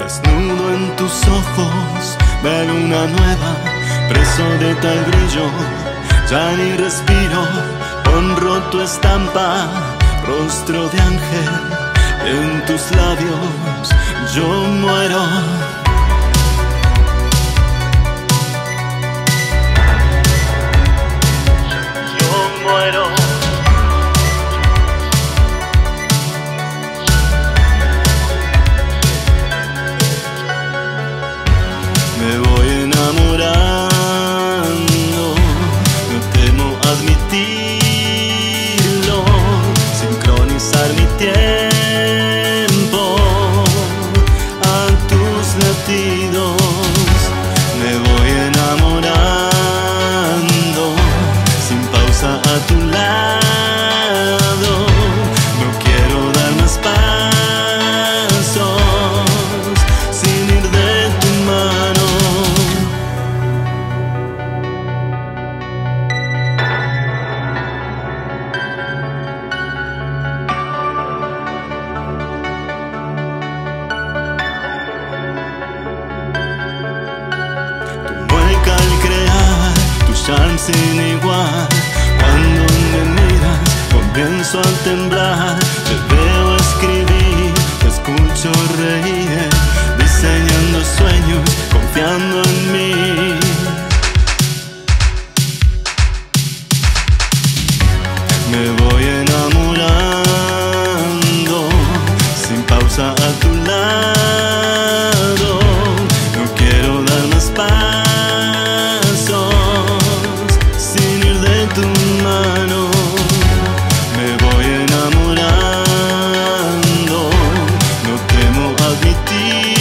Desnudo en tus ojos, veo luna nueva, preso de tal brillo, ya ni respiro. Honro tu estampa, rostro de ángel, en tus labios yo muero. Yo muero. Me voy enamorando, no temo admitirlo, sincronizar mi tiempo a tus latidos. Me voy enamorando, sin pausa a tu lado, no quiero dar más pasos sin ir de tu mano. Sin igual, cuando me miras comienzo a temblar. Te veo escribir, te escucho reír, diseñando sueños, confiando en mí. Me voy enamorando, sin pausa a tu lado, no quiero dar más pasos tu mano. Me voy enamorando, no temo admitir.